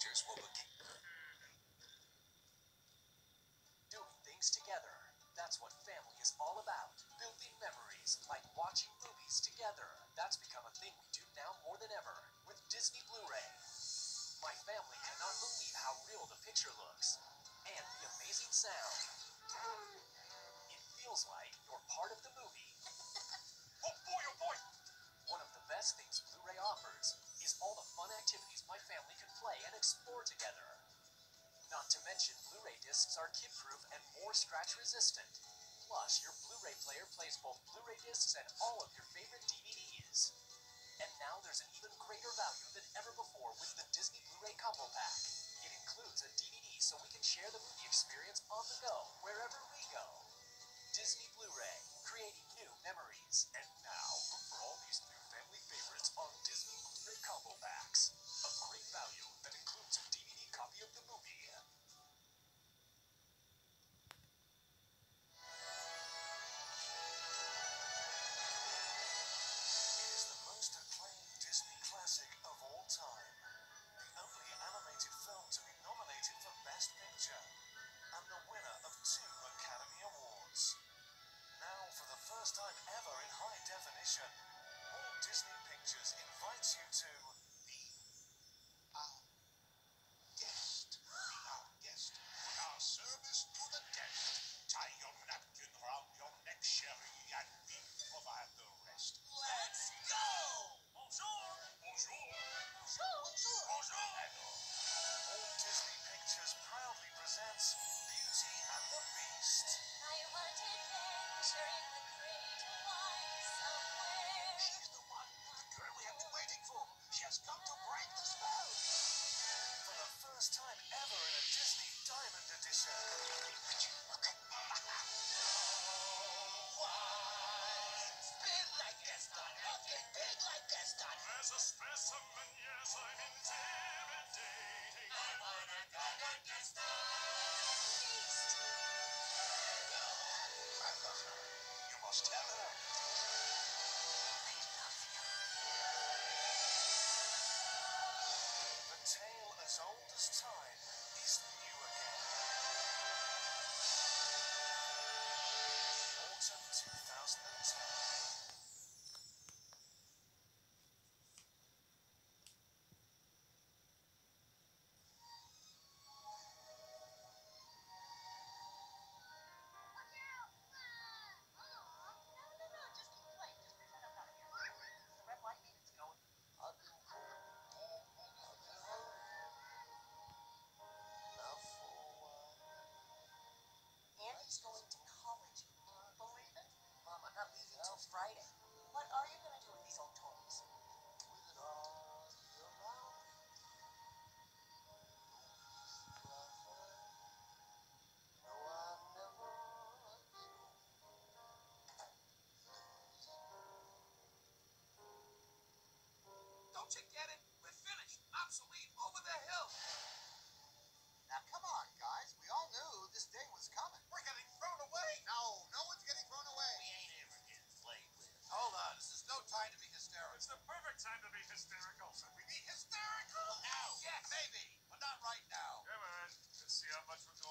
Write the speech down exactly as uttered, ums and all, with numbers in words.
Pictures will begin. Doing things together. That's what family is all about. Building memories, like watching movies together. That's become a thing we do now more than ever with Disney Blu-ray. My family cannot believe how real the picture looks and the amazing sound. It feels like you're part of the movie. Oh boy, oh boy! One of the best things Blu-ray offers is all the fun activities my family can play and explore together. Not to mention, Blu-ray discs are kid-proof and more scratch-resistant. Plus, your Blu-ray player plays both Blu-ray discs and all of your favorite D V Ds. And now there's an even greater value than ever before with the Disney Blu-ray Combo Pack. It includes a D V D so we can share the movie experience on the go, wherever we go. Disney Blu-ray, creating new memories. And now, look for all these new family favorites on Disney Blu-ray Combo Packs. A great value that includes a D V D copy of the movie. It is the most acclaimed Disney classic of all time. The only animated film to be nominated for Best Picture, and the winner of two Academy Awards. Now, for the first time ever in high definition, Walt Disney Pictures invites you to be our guest. Be our guest. Put our service to the test. Tie your napkin round your neck, Sherry, and we provide the rest. Let's go! Bonjour! Bonjour! Bonjour! Bonjour! Bonjour! Walt Disney Pictures proudly presents Beauty and the Beast. I want adventure in the great wide somewhere. She's the one, the girl we have been waiting for. She has come to break the spell. For the first time ever in a Disney Diamond Edition. Big like Gaston, nothing big like Gaston. As a specimen, yes, I'm intimidating. I wanna go like Gaston. Beast. I love her. You must tell her. I love you. The tale as old as time is new again. Autumn two thousand ten. Andy's going to college. Believe it? Mom, I'm not leaving till Friday. What are you going to do with these old toys? Don't you get it? We're finished. Obsolete. Over the hill. Now, come on, guys. We all knew this day was coming. We're getting thrown away. No, no one's getting thrown away. We ain't ever getting played with. Hold on. This is no time to be hysterical. It's the perfect time to be hysterical. Should we be hysterical? Now. Yes. Maybe, but not right now. Come on, let's see how much we're